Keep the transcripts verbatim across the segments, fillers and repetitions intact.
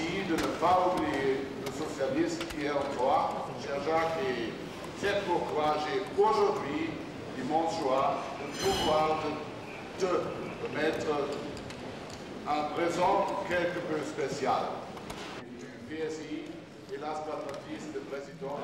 aussi de ne pas oublier le socialiste qui est en toi, cher Jacques, et c'est pourquoi j'ai aujourd'hui l'immense joie de pouvoir te, te mettre un présent quelque peu spécial. Du P S I et last but not least, le président.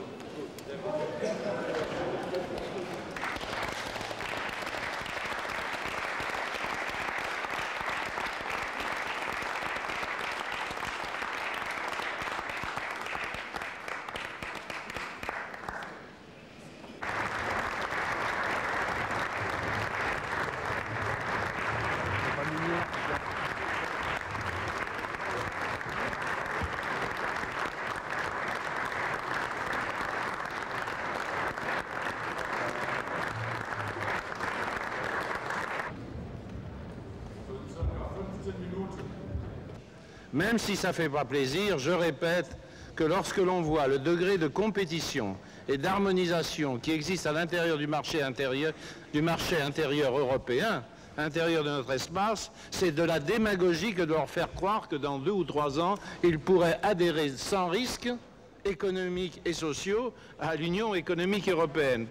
Même si ça ne fait pas plaisir, je répète que lorsque l'on voit le degré de compétition et d'harmonisation qui existe à l'intérieur du marché intérieur, du marché intérieur européen, intérieur de notre espace, c'est de la démagogie que de leur faire croire que dans deux ou trois ans, ils pourraient adhérer sans risque économiques et sociaux à l'Union économique européenne.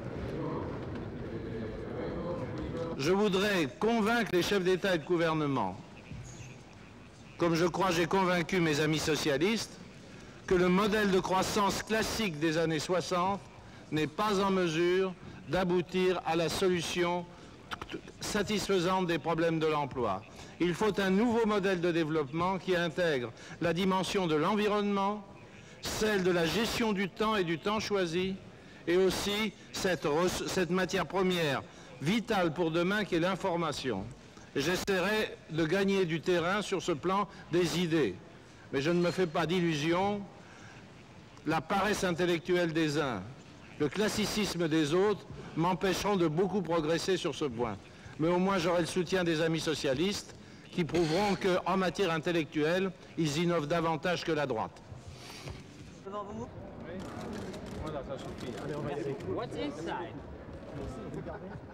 Je voudrais convaincre les chefs d'État et de gouvernement, comme je crois j'ai convaincu mes amis socialistes, que le modèle de croissance classique des années soixante n'est pas en mesure d'aboutir à la solution satisfaisante des problèmes de l'emploi. Il faut un nouveau modèle de développement qui intègre la dimension de l'environnement, celle de la gestion du temps et du temps choisi, et aussi cette, cette matière première vitale pour demain qui est l'information. J'essaierai de gagner du terrain sur ce plan des idées. Mais je ne me fais pas d'illusions. La paresse intellectuelle des uns, le classicisme des autres m'empêcheront de beaucoup progresser sur ce point. Mais au moins j'aurai le soutien des amis socialistes qui prouveront qu'en matière intellectuelle, ils innovent davantage que la droite. Devant vous. Oui. Voilà, ça suffit. Allez, on va y aller. What's inside?